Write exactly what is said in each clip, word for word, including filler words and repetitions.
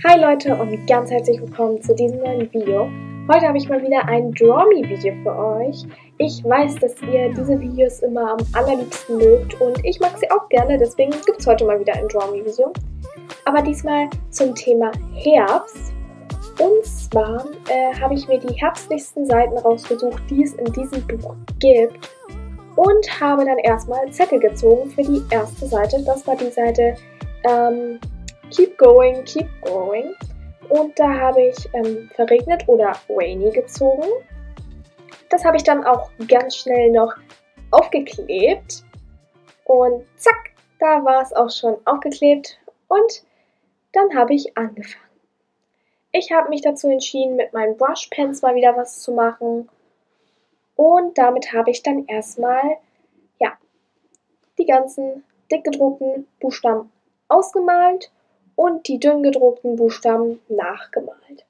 Hi Leute und ganz herzlich willkommen zu diesem neuen Video. Heute habe ich mal wieder ein Draw Me Video für euch. Ich weiß, dass ihr diese Videos immer am allerliebsten mögt und ich mag sie auch gerne, deswegen gibt es heute mal wieder ein Draw Me Video. Aber diesmal zum Thema Herbst. Und zwar äh, habe ich mir die herbstlichsten Seiten rausgesucht, die es in diesem Buch gibt. Und habe dann erstmal Zettel gezogen für die erste Seite. Das war die Seite ähm, Keep Going, Keep Going. Und da habe ich ähm, verregnet oder rainy gezogen. Das habe ich dann auch ganz schnell noch aufgeklebt. Und zack, da war es auch schon aufgeklebt. Und dann habe ich angefangen. Ich habe mich dazu entschieden, mit meinen Brush Pens mal wieder was zu machen. Und damit habe ich dann erstmal, ja, die ganzen dick gedruckten Buchstaben ausgemalt und die dünn gedruckten Buchstaben nachgemalt.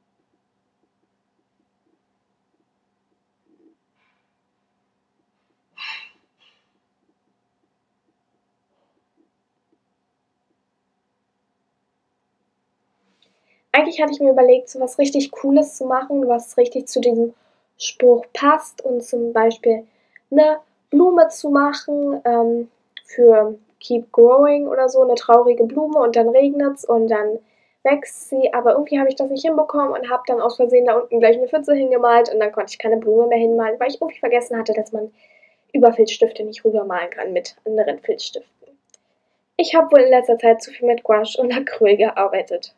Eigentlich hatte ich mir überlegt, so was richtig Cooles zu machen, was richtig zu diesem Spruch passt und zum Beispiel eine Blume zu machen ähm, für Keep Growing oder so, eine traurige Blume und dann regnet es und dann wächst sie, aber irgendwie habe ich das nicht hinbekommen und habe dann aus Versehen da unten gleich eine Pfütze hingemalt und dann konnte ich keine Blume mehr hinmalen, weil ich irgendwie vergessen hatte, dass man über Filzstifte nicht rübermalen kann mit anderen Filzstiften. Ich habe wohl in letzter Zeit zu viel mit Gouache und Acryl gearbeitet.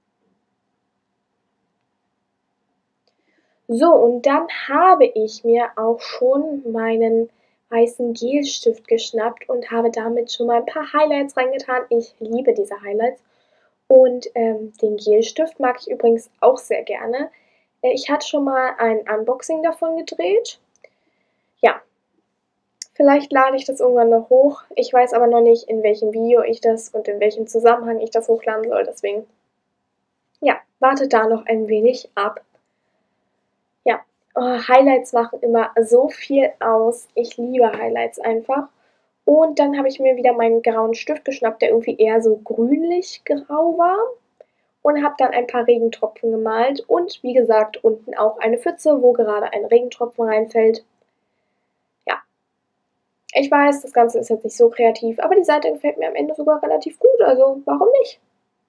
So, und dann habe ich mir auch schon meinen weißen Gelstift geschnappt und habe damit schon mal ein paar Highlights reingetan. Ich liebe diese Highlights. Und ähm, den Gelstift mag ich übrigens auch sehr gerne. Äh, ich hatte schon mal ein Unboxing davon gedreht. Ja, vielleicht lade ich das irgendwann noch hoch. Ich weiß aber noch nicht, in welchem Video ich das und in welchem Zusammenhang ich das hochladen soll. Deswegen, ja, wartet da noch ein wenig ab. Ja, oh, Highlights machen immer so viel aus. Ich liebe Highlights einfach. Und dann habe ich mir wieder meinen grauen Stift geschnappt, der irgendwie eher so grünlich-grau war. Und habe dann ein paar Regentropfen gemalt. Und wie gesagt, unten auch eine Pfütze, wo gerade ein Regentropfen reinfällt. Ja, ich weiß, das Ganze ist jetzt nicht so kreativ, aber die Seite gefällt mir am Ende sogar relativ gut. Also warum nicht?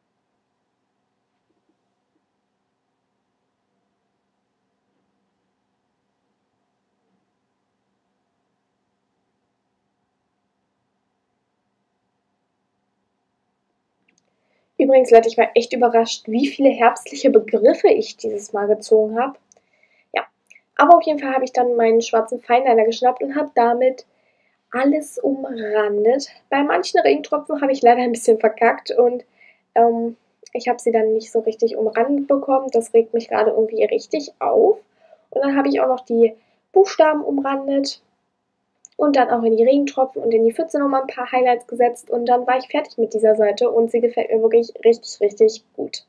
Übrigens, Leute, ich war echt überrascht, wie viele herbstliche Begriffe ich dieses Mal gezogen habe. Ja, aber auf jeden Fall habe ich dann meinen schwarzen Feinliner geschnappt und habe damit alles umrandet. Bei manchen Regentropfen habe ich leider ein bisschen verkackt und ähm, ich habe sie dann nicht so richtig umrandet bekommen. Das regt mich gerade irgendwie richtig auf. Und dann habe ich auch noch die Buchstaben umrandet. Und dann auch in die Regentropfen und in die Pfütze nochmal ein paar Highlights gesetzt. Und dann war ich fertig mit dieser Seite und sie gefällt mir wirklich richtig, richtig gut.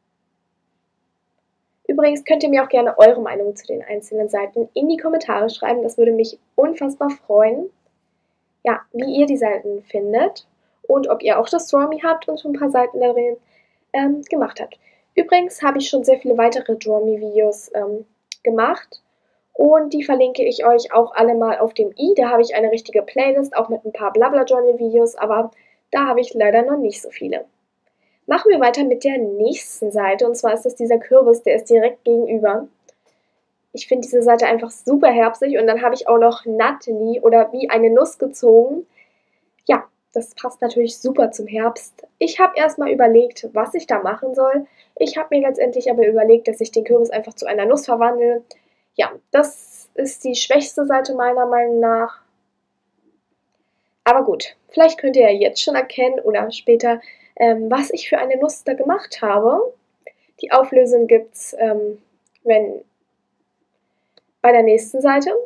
Übrigens könnt ihr mir auch gerne eure Meinung zu den einzelnen Seiten in die Kommentare schreiben. Das würde mich unfassbar freuen. Ja, wie ihr die Seiten findet und ob ihr auch das Draw Me habt und schon ein paar Seiten darin ähm, gemacht habt. Übrigens habe ich schon sehr viele weitere Draw Me Videos ähm, gemacht. Und die verlinke ich euch auch alle mal auf dem i. Da habe ich eine richtige Playlist, auch mit ein paar Blabla-Journal-Videos, aber da habe ich leider noch nicht so viele. Machen wir weiter mit der nächsten Seite, und zwar ist das dieser Kürbis, der ist direkt gegenüber. Ich finde diese Seite einfach super herbstlich und dann habe ich auch noch Natalie oder wie eine Nuss gezogen. Ja, das passt natürlich super zum Herbst. Ich habe erstmal überlegt, was ich da machen soll. Ich habe mir letztendlich aber überlegt, dass ich den Kürbis einfach zu einer Nuss verwandle. Ja, das ist die schwächste Seite meiner Meinung nach. Aber gut, vielleicht könnt ihr ja jetzt schon erkennen oder später, ähm, was ich für eine Nuss da gemacht habe. Die Auflösung gibt es, ähm, wenn, bei der nächsten Seite.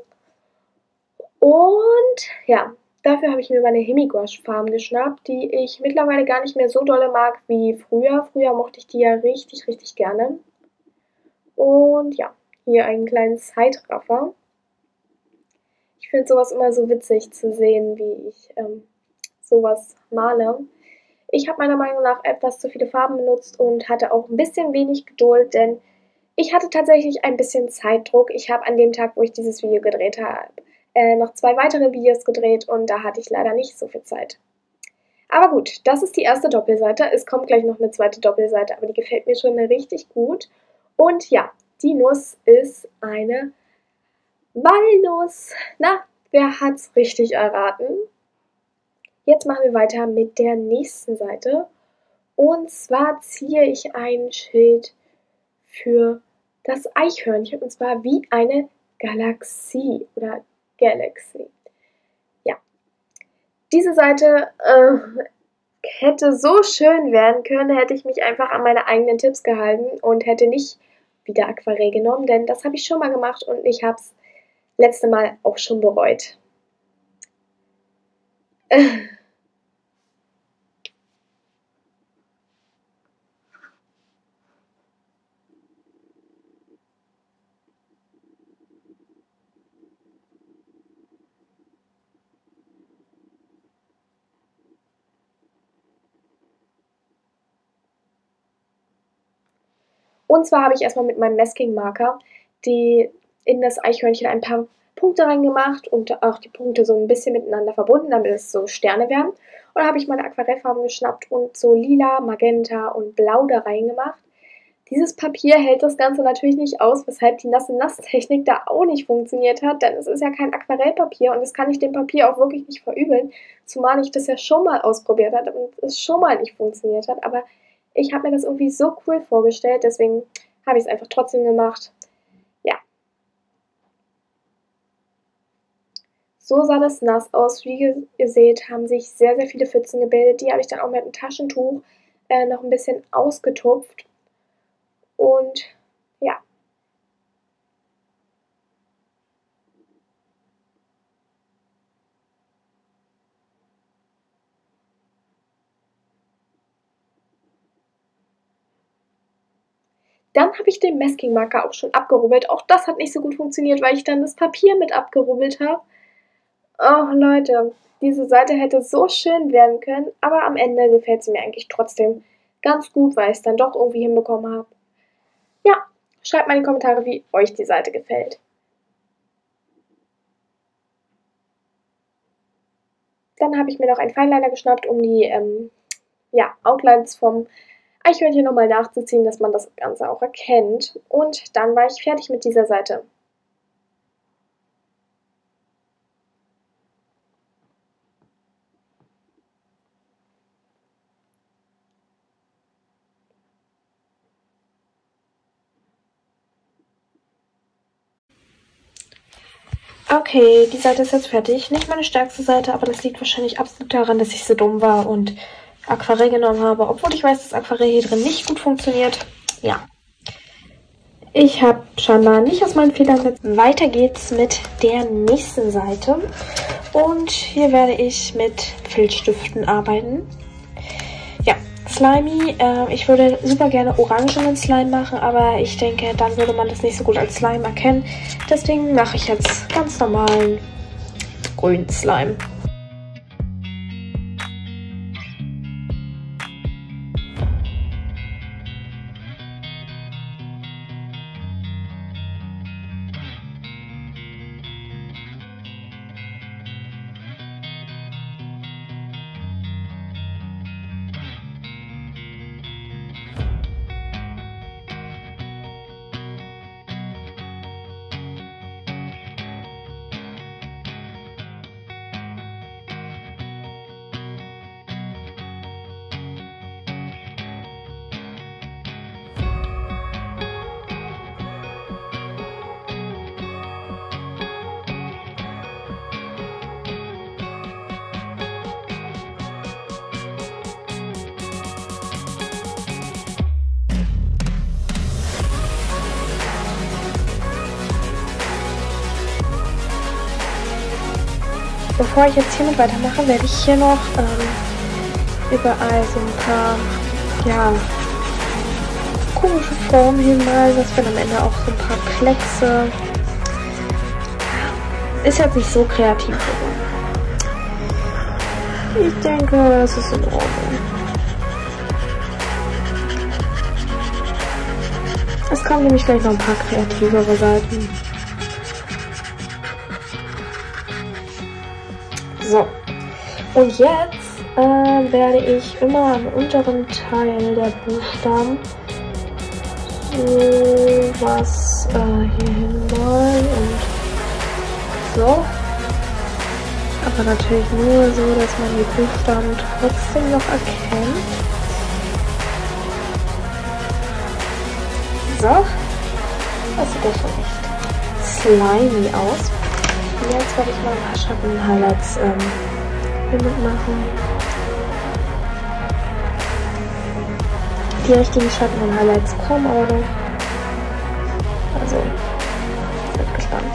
Und ja, dafür habe ich mir meine Hemi-Gouache-Farben geschnappt, die ich mittlerweile gar nicht mehr so dolle mag wie früher. Früher mochte ich die ja richtig, richtig gerne. Und ja, hier einen kleinen Zeitraffer. Ich finde sowas immer so witzig zu sehen, wie ich ähm, sowas male. Ich habe meiner Meinung nach etwas zu viele Farben benutzt und hatte auch ein bisschen wenig Geduld, denn ich hatte tatsächlich ein bisschen Zeitdruck. Ich habe an dem Tag, wo ich dieses Video gedreht habe, äh, noch zwei weitere Videos gedreht und da hatte ich leider nicht so viel Zeit. Aber gut, das ist die erste Doppelseite. Es kommt gleich noch eine zweite Doppelseite, aber die gefällt mir schon richtig gut. Und ja, die Nuss ist eine Walnuss. Na, wer hat's richtig erraten? Jetzt machen wir weiter mit der nächsten Seite. Und zwar ziehe ich ein Schild für das Eichhörnchen, und zwar wie eine Galaxie oder Galaxy. Ja, diese Seite äh, hätte so schön werden können, hätte ich mich einfach an meine eigenen Tipps gehalten und hätte nicht wieder Aquarell genommen, denn das habe ich schon mal gemacht und ich habe es letzte Mal auch schon bereut. Und zwar habe ich erstmal mit meinem Masking-Marker die in das Eichhörnchen ein paar Punkte reingemacht und auch die Punkte so ein bisschen miteinander verbunden, damit es so Sterne werden. Und dann habe ich meine Aquarellfarben geschnappt und so lila, magenta und blau da reingemacht. Dieses Papier hält das Ganze natürlich nicht aus, weshalb die Nasse-Nass-Technik da auch nicht funktioniert hat, denn es ist ja kein Aquarellpapier und das kann ich dem Papier auch wirklich nicht verübeln, zumal ich das ja schon mal ausprobiert habe und es schon mal nicht funktioniert hat, aber ich habe mir das irgendwie so cool vorgestellt, deswegen habe ich es einfach trotzdem gemacht. Ja. So sah das nass aus. Wie ihr seht, haben sich sehr, sehr viele Pfützen gebildet. Die habe ich dann auch mit einem Taschentuch äh, noch ein bisschen ausgetupft. Und ja. Dann habe ich den Masking-Marker auch schon abgerubbelt. Auch das hat nicht so gut funktioniert, weil ich dann das Papier mit abgerubbelt habe. Oh Leute, diese Seite hätte so schön werden können, aber am Ende gefällt sie mir eigentlich trotzdem ganz gut, weil ich es dann doch irgendwie hinbekommen habe. Ja, schreibt mal in die Kommentare, wie euch die Seite gefällt. Dann habe ich mir noch einen Fineliner geschnappt, um die ähm, ja, Outlines vom Eichhörnchen nochmal nachzuziehen, dass man das Ganze auch erkennt. Und dann war ich fertig mit dieser Seite. Okay, die Seite ist jetzt fertig. Nicht meine stärkste Seite, aber das liegt wahrscheinlich absolut daran, dass ich so dumm war und Aquarell genommen habe, obwohl ich weiß, dass Aquarell hier drin nicht gut funktioniert. Ja. Ich habe scheinbar nicht aus meinen Fehlern gesetzt. Weiter geht's mit der nächsten Seite. Und hier werde ich mit Filzstiften arbeiten. Ja, Slimy. Äh, ich würde super gerne orangenen Slime machen, aber ich denke, dann würde man das nicht so gut als Slime erkennen. Deswegen mache ich jetzt ganz normalen grünen Slime. Bevor ich jetzt hiermit weitermache, werde ich hier noch ähm, überall so ein paar, ja, komische Formen hinmalen. Das werden am Ende auch so ein paar Kleckse. Ist jetzt nicht so kreativ geworden. Ich denke, das ist in Ordnung. kommen nämlich gleich noch ein paar kreativere Seiten. So. Und jetzt äh, werde ich immer am unteren Teil der Buchstaben so was äh, hier hinmalen und so. Aber natürlich nur so, dass man die Buchstaben trotzdem noch erkennt. So. Das sieht ja schon echt slimy aus. Und jetzt werde ich mal ein paar Schatten-Highlights ähm, hiermit machen. Die richtigen Schatten und Highlights kommen aber noch. Also, bin gespannt.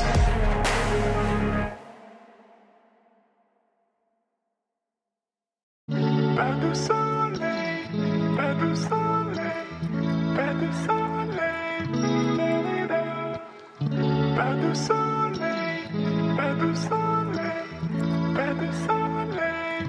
Pas de soleil, pas de soleil, pas de soleil, pas de soleil, pas de soleil, pas de soleil.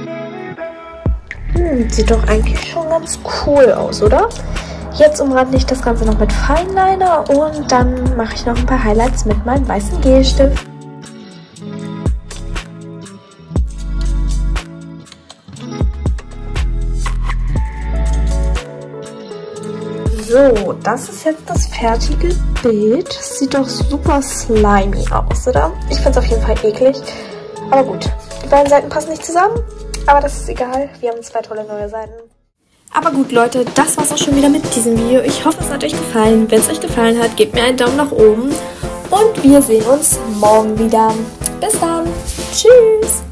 Hm, sieht doch eigentlich schon ganz cool aus, oder? Jetzt umrande ich das Ganze noch mit Fineliner und dann mache ich noch ein paar Highlights mit meinem weißen Gelstift. So, das ist jetzt das fertige Bild. Das sieht doch super slimy aus, oder? Ich finde es auf jeden Fall eklig. Aber gut, die beiden Seiten passen nicht zusammen. Aber das ist egal, wir haben zwei tolle neue Seiten. Aber gut, Leute, das war's auch schon wieder mit diesem Video. Ich hoffe, es hat euch gefallen. Wenn es euch gefallen hat, gebt mir einen Daumen nach oben. Und wir sehen uns morgen wieder. Bis dann. Tschüss.